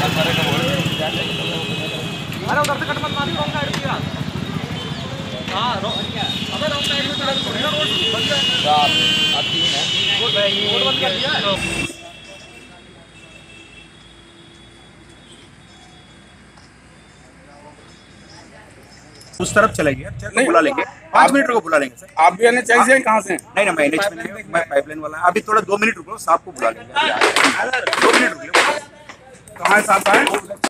अरे उधर से कट मत मारी, रॉन्ग साइड किया। हां अबे रॉन्ग साइड में सड़क थोड़ी ना, रोड बंद है यार। आती है रोड बंद कर दिया। उस तरफ चलेंगे, नहीं बुला लेंगे, 5 मिनट को बुला लेंगे सर। आप भी आने चाहिए, कहाँ से? नहीं ना, मैं NH में नहीं, मैं पाइपलाइन वाला। अभी थोड़ा 2 मिनट रुको, साहब को बुला लेंगे। 2 मिनट रुकिए। कहाँ है साहब?